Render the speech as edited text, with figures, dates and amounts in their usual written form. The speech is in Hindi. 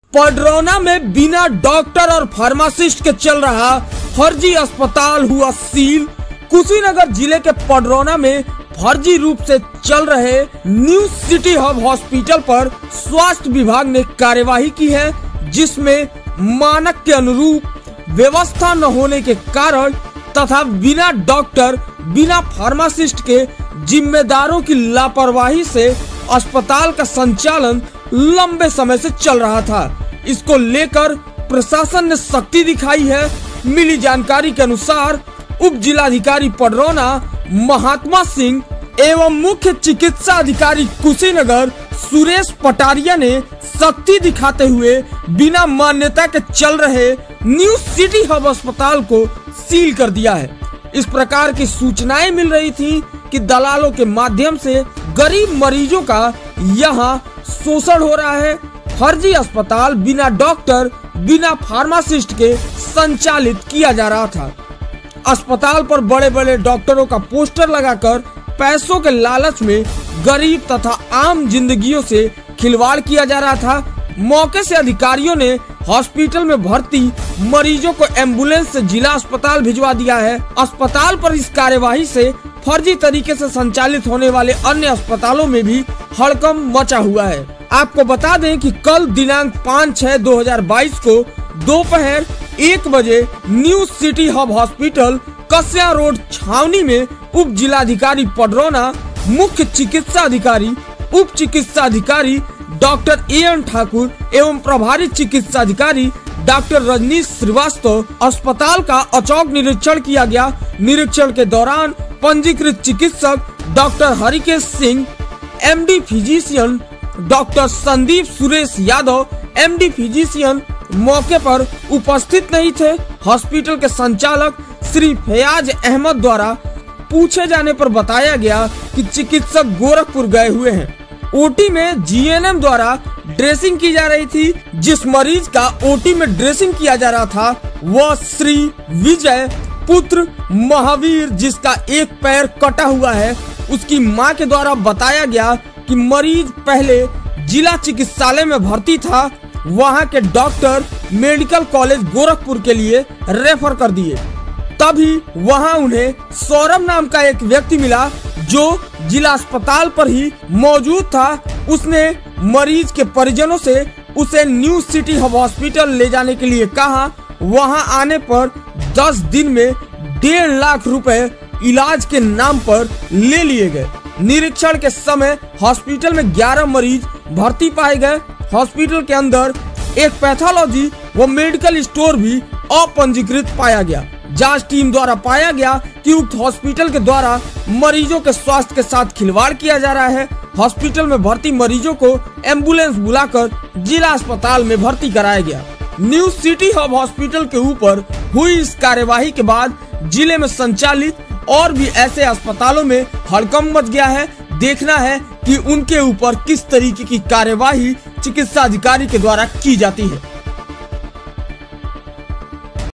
पडरौना में बिना डॉक्टर और फार्मासिस्ट के चल रहा फर्जी अस्पताल हुआ सील। कुशीनगर जिले के पडरौना में फर्जी रूप से चल रहे न्यू सिटी हब हॉस्पिटल पर स्वास्थ्य विभाग ने कार्यवाही की है, जिसमें मानक के अनुरूप व्यवस्था न होने के कारण तथा बिना डॉक्टर बिना फार्मासिस्ट के जिम्मेदारों की लापरवाही से अस्पताल का संचालन लंबे समय से चल रहा था। इसको लेकर प्रशासन ने सख्ती दिखाई है। मिली जानकारी के अनुसार उप जिलाधिकारी पडरौना महात्मा सिंह एवं मुख्य चिकित्सा अधिकारी कुशीनगर सुरेश पटारिया ने सख्ती दिखाते हुए बिना मान्यता के चल रहे न्यू सिटी हब अस्पताल को सील कर दिया है। इस प्रकार की सूचनाएं मिल रही थी कि दलालों के माध्यम से गरीब मरीजों का यहां शोषण हो रहा है। फर्जी अस्पताल बिना डॉक्टर बिना फार्मासिस्ट के संचालित किया जा रहा था। अस्पताल पर बड़े बड़े डॉक्टरों का पोस्टर लगाकर पैसों के लालच में गरीब तथा आम जिंदगियों से खिलवाड़ किया जा रहा था। मौके से अधिकारियों ने हॉस्पिटल में भर्ती मरीजों को एम्बुलेंस से जिला अस्पताल भिजवा दिया है। अस्पताल पर इस कार्यवाही से फर्जी तरीके से संचालित होने वाले अन्य अस्पतालों में भी हड़कंप मचा हुआ है। आपको बता दें कि कल दिनांक 5/6/2022 को दोपहर 1 बजे new city hub hospital Kasya road छावनी में उप जिलाधिकारी पडरौना, मुख्य चिकित्सा अधिकारी, उप चिकित्सा अधिकारी डॉक्टर एन ठाकुर एवं प्रभारी चिकित्सा अधिकारी डॉक्टर रजनीश श्रीवास्तव अस्पताल का औचक निरीक्षण किया गया। निरीक्षण के दौरान पंजीकृत चिकित्सक doctor Harikesh Singh, MD physician doctor Sandeep Suresh Yadav, MD physician मौके पर उपस्थित नहीं थे। हॉस्पिटल के संचालक श्री फयाज अहमद द्वारा पूछे जाने पर बताया गया कि चिकित्सक गोरखपुर गए हुए हैं। ओटी में जीएनएम द्वारा ड्रेसिंग की जा रही थी। जिस मरीज का ओटी में ड्रेसिंग किया जा रहा था वह श्री विजय पुत्र महावीर, जिसका एक पैर कटा हुआ है। उसकी मां के द्वारा बताया गया कि मरीज पहले जिला चिकित्सालय में भर्ती था, वहां के डॉक्टर मेडिकल कॉलेज गोरखपुर के लिए रेफर कर दिए। तभी वहां उन्हें सौरभ नाम का एक व्यक्ति मिला जो जिला अस्पताल पर ही मौजूद था। उसने मरीज के परिजनों से उसे न्यू सिटी हब हॉस्पिटल ले जाने के लिए कहा। वहां आने पर 10 दिन में 1.5 लाख रुपए इलाज के नाम पर ले लिए गए। निरीक्षण के समय हॉस्पिटल में 11 मरीज भर्ती पाए गए। हॉस्पिटल के अंदर एक पैथोलॉजी व मेडिकल स्टोर भी अपंजीकृत पाया गया। जांच टीम द्वारा पाया गया कि उक्त हॉस्पिटल के द्वारा मरीजों के स्वास्थ्य के साथ खिलवाड़ किया जा रहा है। हॉस्पिटल में भर्ती मरीजों को एम्बुलेंस बुलाकर जिला अस्पताल में भर्ती कराया गया। न्यू सिटी हब हॉस्पिटल के ऊपर हुई इस कार्यवाही के बाद जिले में संचालित और भी ऐसे अस्पतालों में हड़कंप मच गया है। देखना है कि उनके ऊपर किस तरीके की कार्यवाही चिकित्सा अधिकारी के द्वारा की जाती है।